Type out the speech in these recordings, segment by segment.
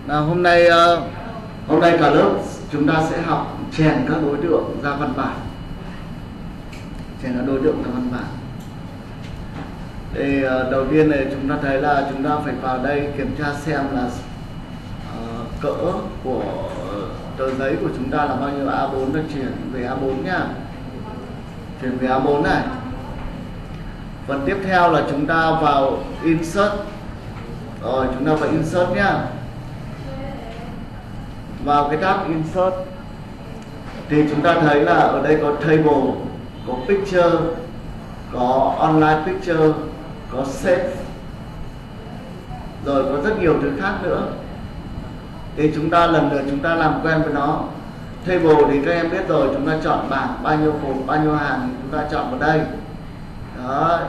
Nào, hôm nay cả lớp chúng ta sẽ học chèn các đối tượng ra văn bản. Chèn các đối tượng ra văn bản. Thì đầu tiên này chúng ta thấy là chúng ta phải vào đây kiểm tra xem là cỡ của tờ giấy của chúng ta là bao nhiêu. A4 đã chuyển về A4 nha. Chuyển về A4 này. Phần tiếp theo là chúng ta vào insert. Rồi chúng ta vào insert nhá. Vào cái tab insert thì chúng ta thấy là ở đây có table, có picture, có online picture, có save, rồi có rất nhiều thứ khác nữa. Thì chúng ta lần lượt chúng ta làm quen với nó. Table thì các em biết rồi, chúng ta chọn bảng bao nhiêu cột, bao nhiêu hàng thì chúng ta chọn vào đây. Đó.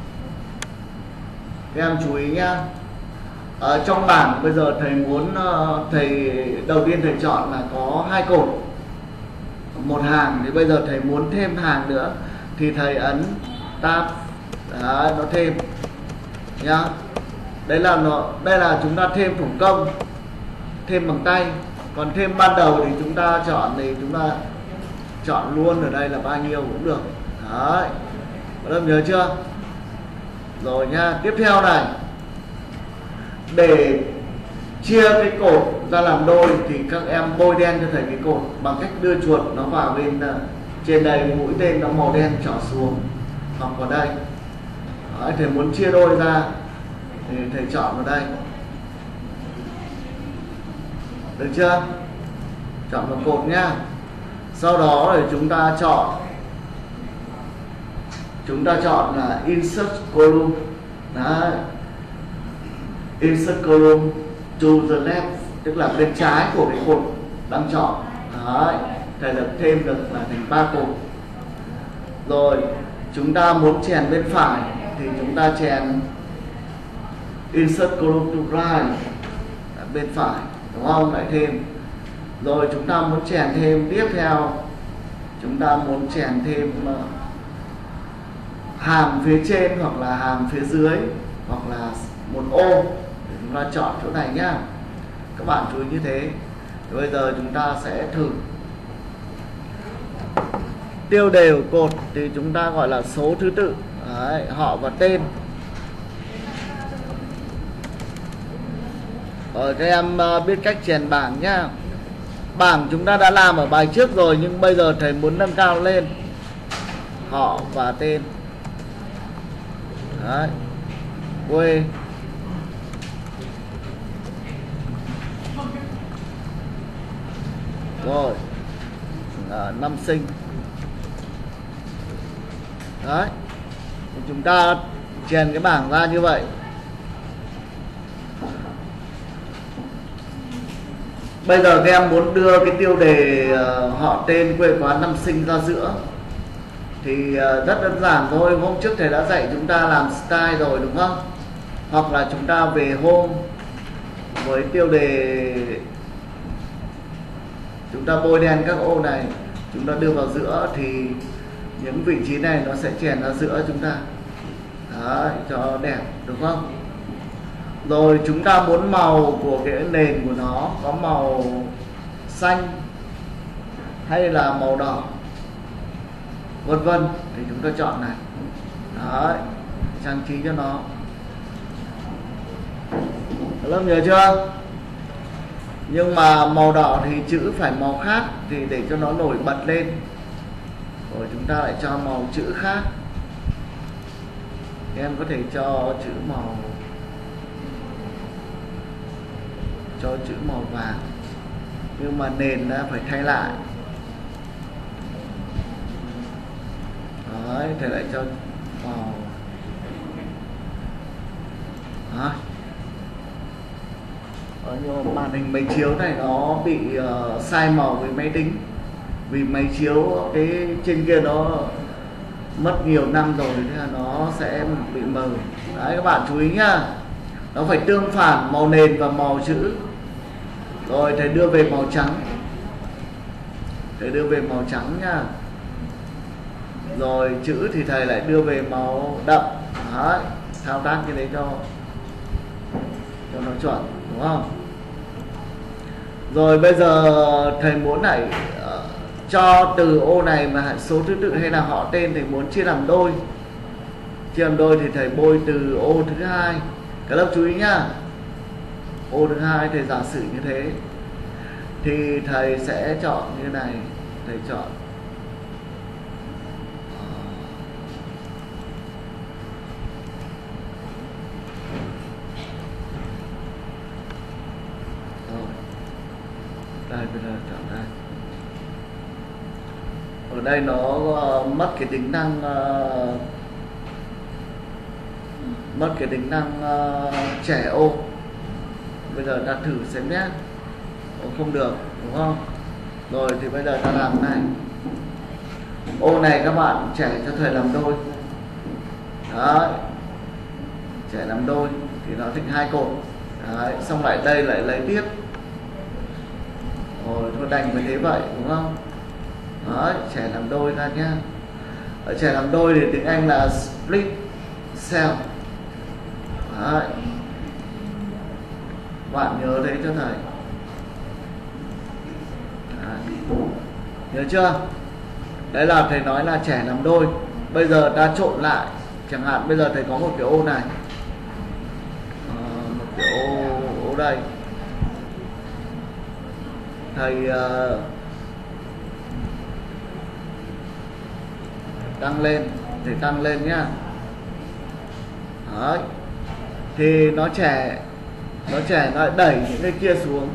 Các em chú ý nhá. Ở trong bảng bây giờ thầy muốn đầu tiên thầy chọn là có 2 cột, một hàng, thì bây giờ thầy muốn thêm hàng nữa thì thầy ấn tab. Đấy, nó thêm nhá. Đây là chúng ta thêm thủ công, thêm bằng tay. Còn thêm ban đầu thì chúng ta chọn luôn ở đây là bao nhiêu cũng được. Đấy, các em nhớ chưa? Rồi nha. Tiếp theo này, để chia cái cột ra làm đôi thì các em bôi đen cho thầy cái cột bằng cách đưa chuột nó vào bên trên đây, mũi tên nó màu đen trỏ xuống hoặc vào đây. Đấy, thầy muốn chia đôi ra thì thầy chọn vào đây, được chưa? Chọn vào cột nhá. Sau đó thì chúng ta chọn là insert column. Đấy, insert column to the left, tức là bên trái của cái cột đang chọn. Đấy, thầy lập thêm được là thành 3 cột. Rồi chúng ta muốn chèn bên phải thì chúng ta chèn insert column to right, bên phải, đúng không? Lại thêm. Rồi chúng ta muốn chèn thêm, tiếp theo chúng ta muốn chèn thêm hàm phía trên hoặc là hàm phía dưới hoặc là một ô, để chúng ta chọn chỗ này nhá. Các bạn chú ý như thế. Thì bây giờ chúng ta sẽ thử. Tiêu đề của cột thì chúng ta gọi là số thứ tự. Đấy, họ và tên. Rồi các em biết cách chèn bảng nhá. Bảng chúng ta đã làm ở bài trước rồi, nhưng bây giờ thầy muốn nâng cao lên. Họ và tên. Đấy, quê, rồi năm sinh. Đấy, chúng ta chèn cái bảng ra như vậy. Bây giờ các em muốn đưa cái tiêu đề họ, tên, quê quán, năm sinh ra giữa thì rất đơn giản thôi. Hôm trước thầy đã dạy chúng ta làm style rồi, đúng không? Hoặc là chúng ta về home với tiêu đề, chúng ta bôi đen các ô này, chúng ta đưa vào giữa thì những vị trí này nó sẽ chèn ra giữa chúng ta. Đấy, cho đẹp, đúng không? Rồi chúng ta muốn màu của cái nền của nó có màu xanh hay là màu đỏ, vân vân, thì chúng ta chọn này. Đấy, trang trí cho nó. Lớp nhớ chưa? Nhưng mà màu đỏ thì chữ phải màu khác, thì để cho nó nổi bật lên rồi chúng ta lại cho màu chữ khác. Em có thể cho chữ màu vàng, nhưng mà nền đã phải thay lại. Đấy, thầy lại cho màu. Đó. Nhưng màn hình máy chiếu này nó bị sai màu với máy tính, vì máy chiếu cái trên kia nó mất nhiều năm rồi nên là nó sẽ bị mờ. Đấy, các bạn chú ý nhá, nó phải tương phản màu nền và màu chữ. Rồi thầy đưa về màu trắng, thầy đưa về màu trắng nhá. Rồi chữ thì thầy lại đưa về màu đậm. Đấy, thao tác như thế cho nó chuẩn, đúng không? Rồi bây giờ thầy muốn này cho từ ô này mà số thứ tự hay là họ tên thầy muốn chia làm đôi. Chia làm đôi thì thầy bôi từ ô thứ hai. Các lớp chú ý nhá. Ô thứ hai thầy giả sử như thế. Thì thầy sẽ chọn như này. Thầy chọn đây, bây giờ chọn đây. Ở đây nó mất cái tính năng trẻ ô. Bây giờ ta thử xem nhé. Không được đúng không? Rồi thì bây giờ ta làm này. Ô này các bạn trẻ cho thầy làm đôi. Đấy, trẻ làm đôi thì nó thành 2 cột. Đấy, xong lại đây lại lấy tiếp. Rồi thôi đành phải thế vậy đúng không? Đấy, trẻ làm đôi ra nhá. Ở trẻ làm đôi thì tiếng Anh là split cell. Đấy, bạn nhớ đấy cho thầy. Đấy. Nhớ chưa? Đấy là thầy nói là trẻ làm đôi. Bây giờ ta trộn lại. Chẳng hạn bây giờ thầy có một cái ô này, một cái ô đây. Thầy tăng lên, thầy tăng lên nhá. Đấy. Thì nó trẻ nó đẩy những cái kia xuống.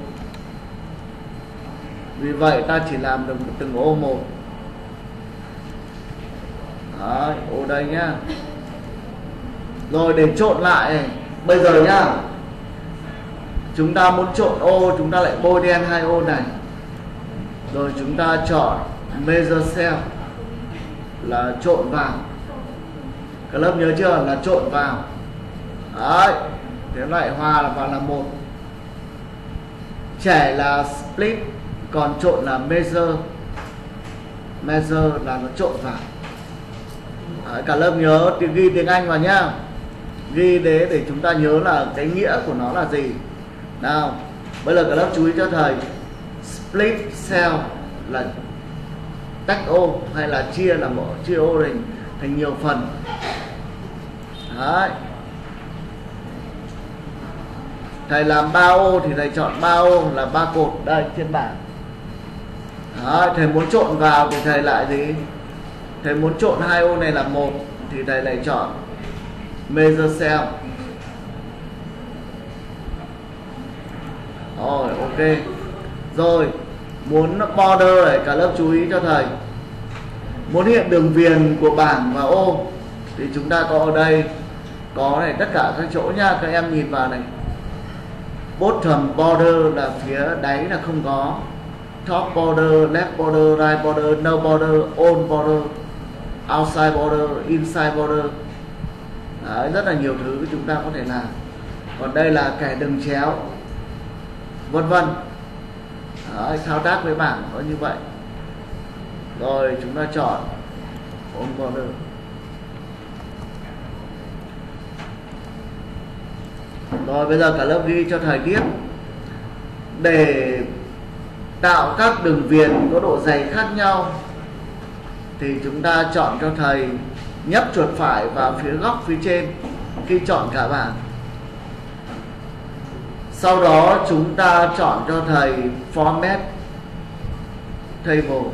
Vì vậy ta chỉ làm được từng ô một. Đấy, ô đây nhá. Rồi để trộn lại này. Bây giờ nhá, chúng ta muốn trộn ô, chúng ta lại bôi đen 2 ô này. Rồi chúng ta chọn Measure Cell là trộn vào. Các lớp nhớ chưa? Là trộn vào. Đấy, thế lại hòa vào là 1. Trẻ là split, còn trộn là measure. Measure là nó trộn vào. Đấy, cả lớp nhớ ghi tiếng Anh vào nhá. Ghi để chúng ta nhớ là cái nghĩa của nó là gì. Nào, bây giờ cả lớp chú ý cho thầy. Split cell là tách ô hay là chia ô thành nhiều phần. Đấy. Thầy làm 3 ô thì thầy chọn 3 ô là 3 cột đây trên bảng. Đấy, thầy muốn trộn vào thì thầy lại gì? Thầy muốn trộn 2 ô này là 1 thì thầy lại chọn Measure Cell. Rồi, ok. Rồi, muốn border này, cả lớp chú ý cho thầy. Muốn hiện đường viền của bảng và ô thì chúng ta có ở đây, có này tất cả các chỗ nha, các em nhìn vào này. Bottom border là phía đáy là không có. Top border, left border, right border, no border, on border, outside border, inside border. Đấy, rất là nhiều thứ chúng ta có thể làm. Còn đây là kẻ đường chéo, vân vân. Đấy, thao tác với bảng nó như vậy. Rồi chúng ta chọn on border. Rồi bây giờ cả lớp ghi cho thầy tiếp. Để tạo các đường viền có độ dày khác nhau thì chúng ta chọn cho thầy nhấp chuột phải vào phía góc phía trên khi chọn cả bảng. Sau đó chúng ta chọn cho thầy Format Table.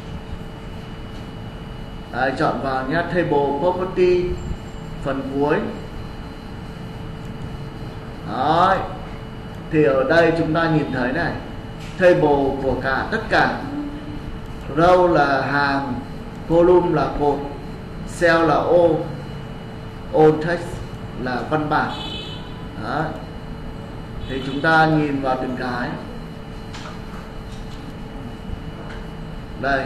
Đấy, chọn vào nhé, Table Property phần cuối. Đấy. Thì ở đây chúng ta nhìn thấy này, table của tất cả. Row là hàng, column là cột, cell là ô, all text là văn bản. Đấy. Thì chúng ta nhìn vào từng cái. Đây.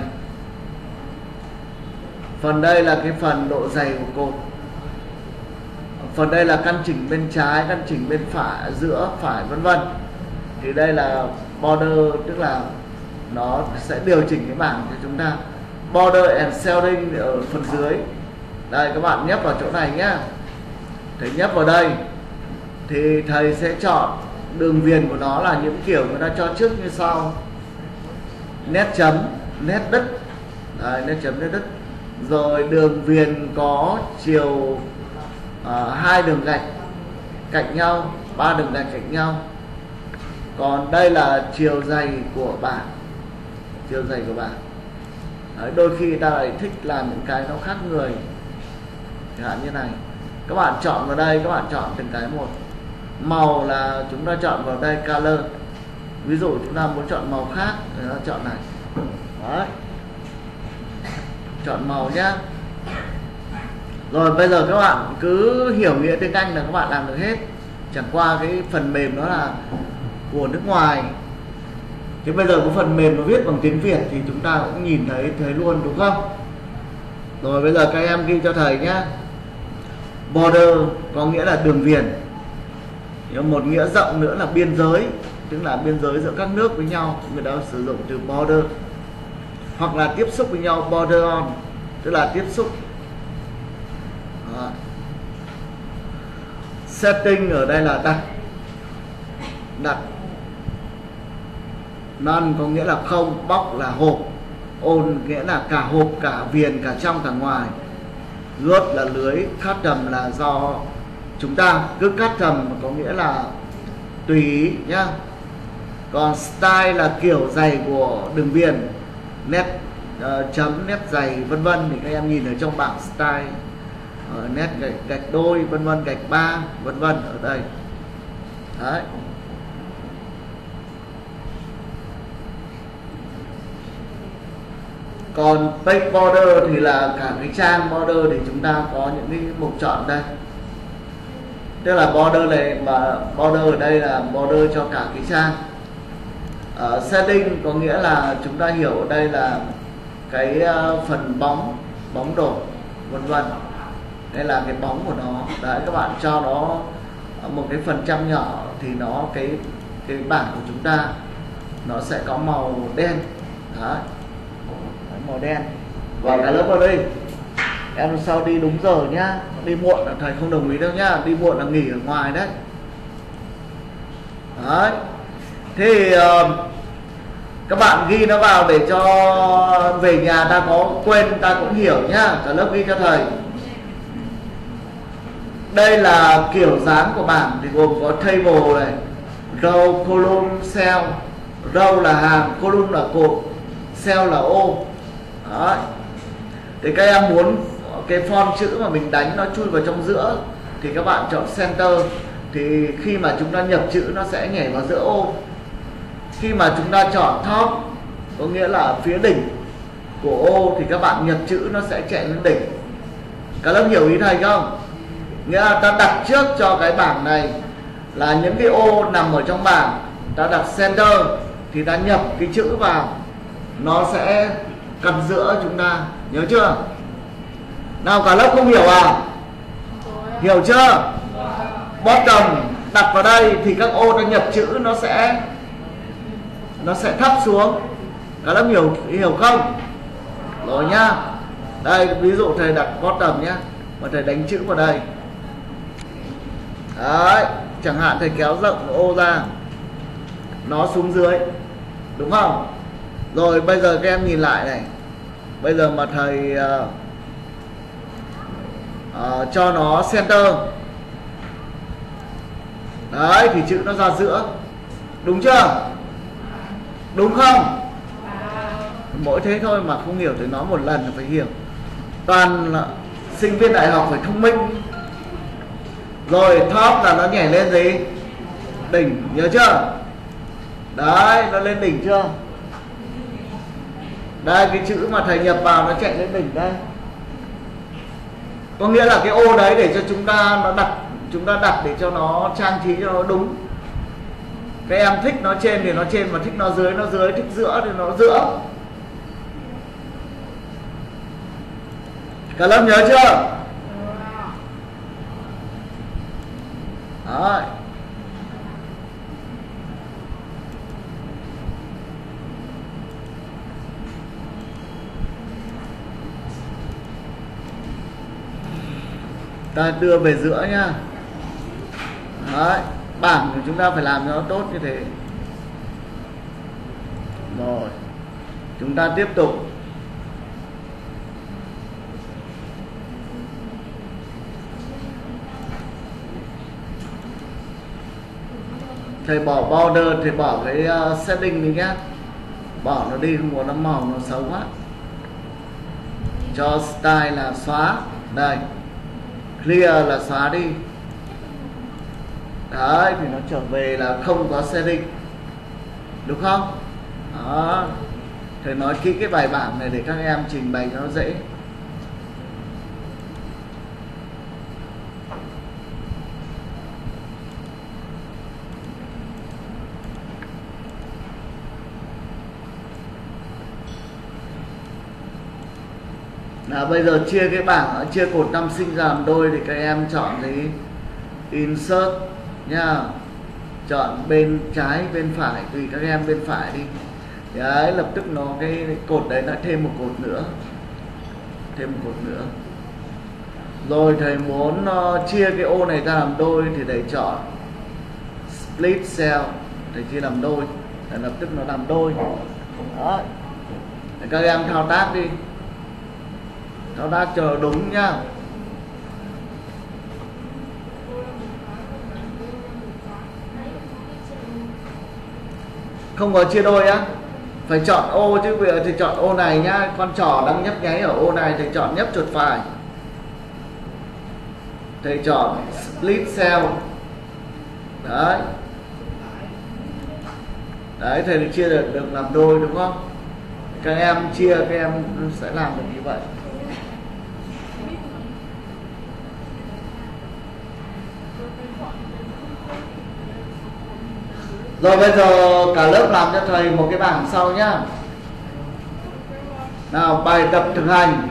Phần đây là cái phần độ dày của cột. Phần đây là căn chỉnh bên trái, căn chỉnh bên phải, giữa, phải, vân vân. Thì đây là border, tức là nó sẽ điều chỉnh cái bảng cho chúng ta. Border and shading ở phần dưới. Đây các bạn nhấp vào chỗ này nhé. Thầy nhấp vào đây thì thầy sẽ chọn đường viền của nó là những kiểu người ta cho trước như sau: nét chấm, nét đứt. Đấy, nét chấm, nét đứt. Rồi đường viền có chiều 2 đường gạch cạnh nhau, 3 đường gạch cạnh nhau. Còn đây là chiều dày của bảng, chiều dày của bảng. Đấy, đôi khi ta lại thích làm những cái nó khác người, chẳng hạn như này. Các bạn chọn vào đây, các bạn chọn từng cái một. Màu là chúng ta chọn vào đây color. Ví dụ chúng ta muốn chọn màu khác thì nó chọn này. Đấy, chọn màu nhá. Rồi bây giờ các bạn cứ hiểu nghĩa tiếng Anh là các bạn làm được hết. Chẳng qua cái phần mềm nó là của nước ngoài, thế bây giờ có phần mềm nó viết bằng tiếng Việt thì chúng ta cũng nhìn thấy luôn, đúng không? Rồi bây giờ các em ghi cho thầy nhá. Border có nghĩa là đường viền. Một nghĩa rộng nữa là biên giới, tức là biên giới giữa các nước với nhau, người ta sử dụng từ border. Hoặc là tiếp xúc với nhau, border on, tức là tiếp xúc. Đó. Setting ở đây là đặt. None có nghĩa là không, box là hộp, on nghĩa là cả hộp, cả viền, cả trong cả ngoài. Good là lưới, custom là do chúng ta, cứ custom có nghĩa là tùy ý nhá. Còn style là kiểu dày của đường viền, nét chấm, nét dày vân vân, thì các em nhìn ở trong bảng style, nét gạch đôi vân vân, gạch ba vân vân ở đây. Đấy. Còn page border thì là cả cái trang border, thì chúng ta có những cái mục chọn đây. Tức là border này, mà border ở đây là border cho cả cái trang. Setting có nghĩa là chúng ta hiểu ở đây là cái phần bóng đổ vân vân. Đây là cái bóng của nó. Đấy, các bạn cho nó một cái phần trăm nhỏ thì nó cái bảng của chúng ta nó sẽ có màu đen. Đấy, màu đen. Và cả lớp vào đây em sau đi đúng giờ nhá, đi muộn là thầy không đồng ý đâu nhá, đi muộn là nghỉ ở ngoài đấy. Đấy, thì các bạn ghi nó vào để cho về nhà ta có quên ta cũng hiểu nhá. Cả lớp ghi cho thầy. Đây là kiểu dáng của bảng thì gồm có table này, row, column, cell. Row là hàng, column là cột, cell là ô. Đấy. Thì các em muốn cái font chữ mà mình đánh nó chui vào trong giữa thì các bạn chọn center. Thì khi mà chúng ta nhập chữ nó sẽ nhảy vào giữa ô. Khi mà chúng ta chọn top có nghĩa là phía đỉnh của ô thì các bạn nhập chữ nó sẽ chạy lên đỉnh. Các lớp hiểu ý thầy không? Nghĩa là ta đặt trước cho cái bảng này là những cái ô nằm ở trong bảng, ta đặt center thì ta nhập cái chữ vào, nó sẽ cắt giữa chúng ta, nhớ chưa? Nào cả lớp không hiểu à? Hiểu chưa? Bottom đặt vào đây thì các ô ta nhập chữ nó sẽ thấp xuống. Cả lớp hiểu không? Rồi nhá. Đây ví dụ thầy đặt bottom nhá, và thầy đánh chữ vào đây. Đấy, chẳng hạn thầy kéo rộng ô ra, nó xuống dưới, đúng không? Rồi bây giờ các em nhìn lại này. Bây giờ mà thầy cho nó center. Đấy thì chữ nó ra giữa. Đúng chưa? Đúng không? Mỗi thế thôi mà không hiểu thì nói một lần là phải hiểu. Toàn là sinh viên đại học phải thông minh. Rồi top là nó nhảy lên gì? Đỉnh, nhớ chưa? Đấy, nó lên đỉnh chưa? Đây cái chữ mà thầy nhập vào nó chạy lên đỉnh đây. Có nghĩa là cái ô đấy để cho chúng ta đặt để cho nó trang trí cho nó đúng. Các em thích nó trên thì nó trên, mà thích nó dưới, thích giữa thì nó giữa. Cả lớp nhớ chưa? Đấy. Ta đưa về giữa nhá. Đấy, Bảng thì chúng ta phải làm cho nó tốt như thế. Rồi chúng ta tiếp tục. Thầy bỏ border, thầy bỏ cái setting đi nhé, bỏ nó đi, không có nó màu nó xấu quá. Cho style là xóa, đây clear là xóa đi. Đấy thì nó trở về là không có setting, đúng không? Đó, thầy nói kỹ cái bài bảng này để các em trình bày cho nó dễ. Là bây giờ chia cái bảng, chia cột năm sinh ra làm đôi thì các em chọn cái insert nha, chọn bên trái bên phải tùy các em, bên phải đi. Đấy, lập tức nó cái cột đấy đã thêm một cột nữa, thêm một cột nữa. Rồi thầy muốn chia cái ô này ra làm đôi thì thầy chọn split cell, thầy chia làm đôi, thì lập tức nó làm đôi. Đó, để các em thao tác đi, thao tác cho đúng nhá. Không có chia đôi á, phải chọn ô chứ. Bây giờ thì chọn ô này nhá, con trỏ đang nhấp nháy ở ô này thì chọn nhấp chuột phải, thầy chọn split cell. Đấy, đấy thầy chia được làm đôi, đúng không? Các em chia, các em sẽ làm được như vậy. Rồi bây giờ cả lớp làm cho thầy một cái bảng sau nhá. Nào, bài tập thực hành.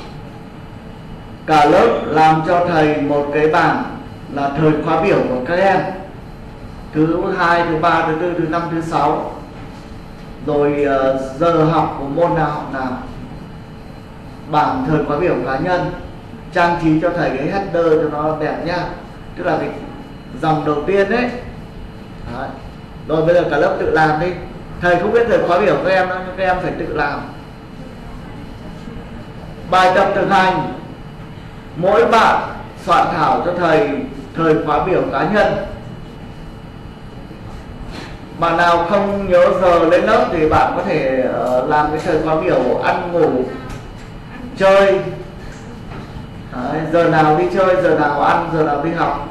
Cả lớp làm cho thầy một cái bảng là thời khóa biểu của các em, thứ 2, thứ 3, thứ 4, thứ 5, thứ 6. Rồi giờ học của môn nào học nào. Bảng thời khóa biểu cá nhân, trang trí cho thầy cái header cho nó đẹp nhá, tức là cái dòng đầu tiên đấy. Đấy. Rồi bây giờ cả lớp tự làm đi. Thầy không biết thời khóa biểu các em đâu, nhưng các em phải tự làm. Bài tập thực hành, mỗi bạn soạn thảo cho thầy thời khóa biểu cá nhân. Bạn nào không nhớ giờ lên lớp thì bạn có thể làm cái thời khóa biểu ăn ngủ, chơi. Đấy, giờ nào đi chơi, giờ nào ăn, giờ nào đi học.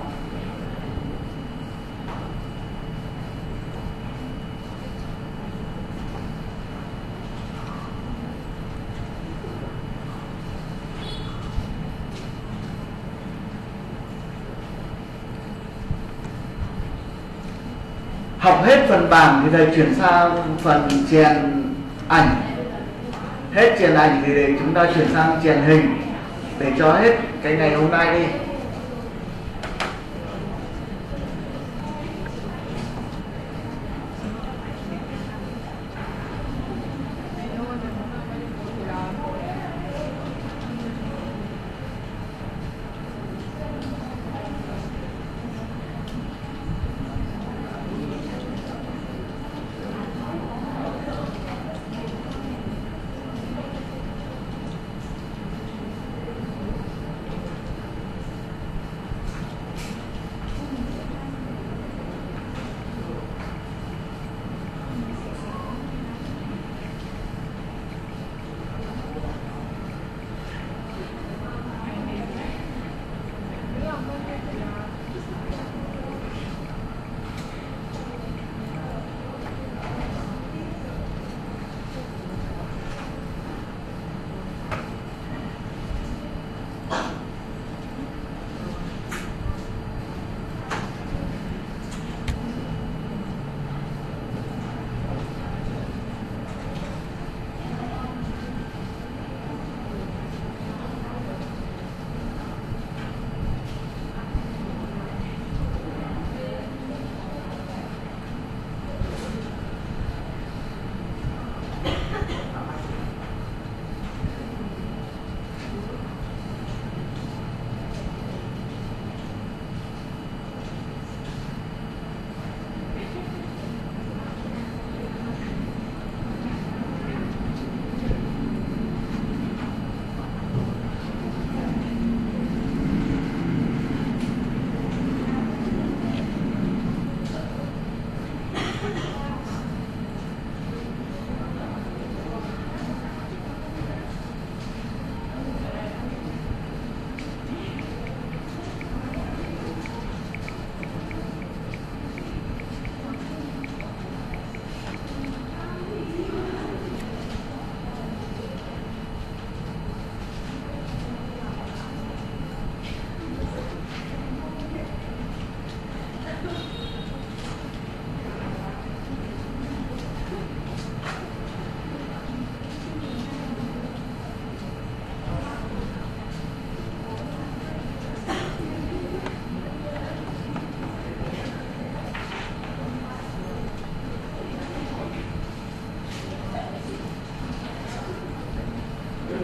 Học hết phần bảng thì thầy chuyển sang phần chèn ảnh. Hết chèn ảnh thì để chúng ta chuyển sang chèn hình, để cho hết cái ngày hôm nay đi.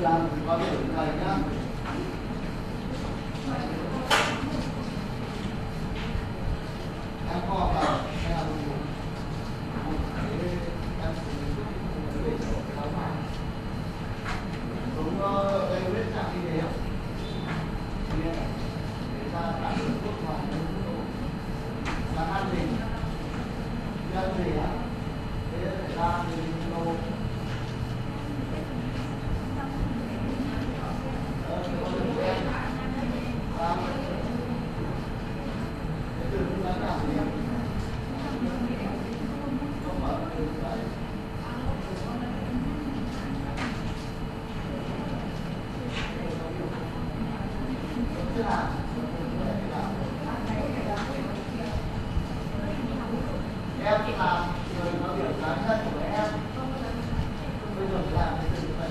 làm thì có thể thầy nhá. Em kho vào em làm đúng đây huyết trạng như thế để ta tạo được thuốc vào là ăn gì nhân gì á thế để ra thì lô em làm người có điểm cá nhân của em bây giờ làm cái gì vậy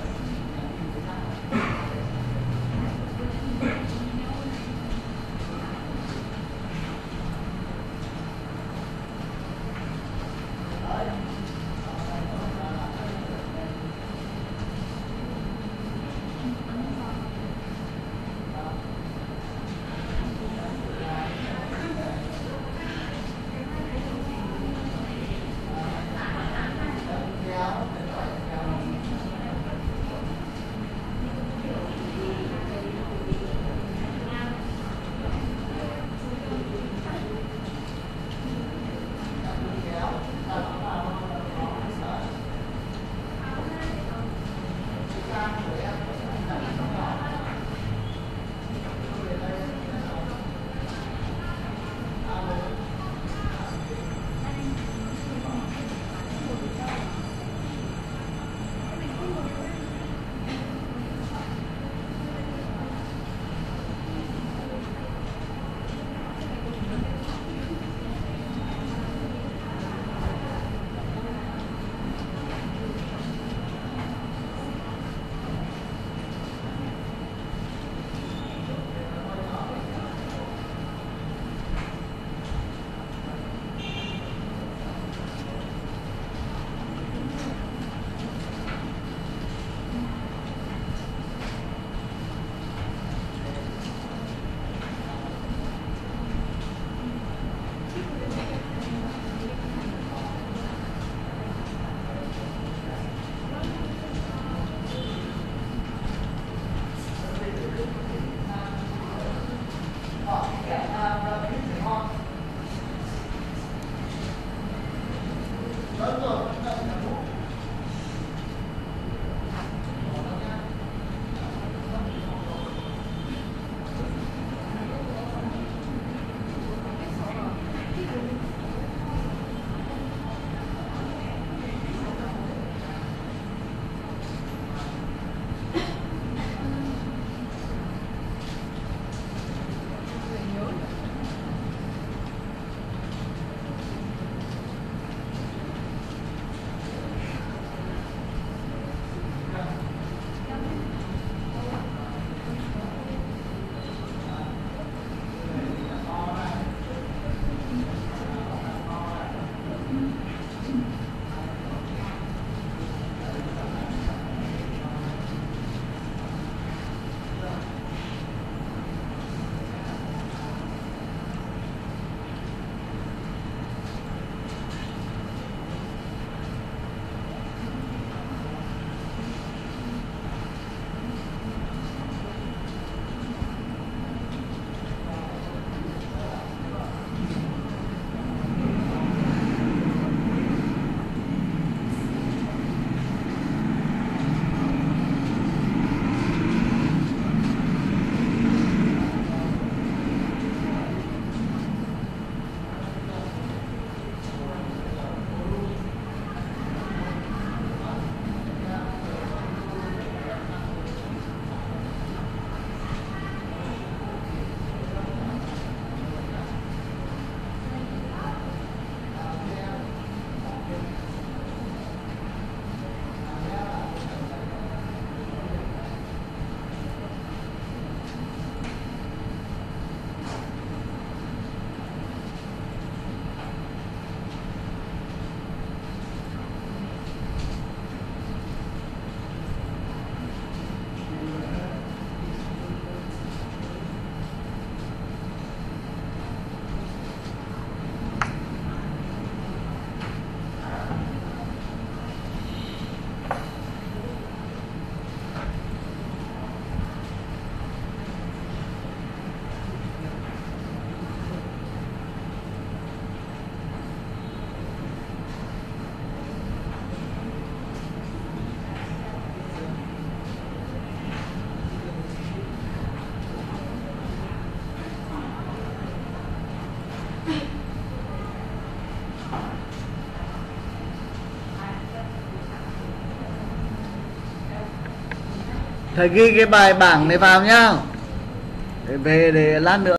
Thầy ghi cái bài bảng này vào nhá, để về để lát nữa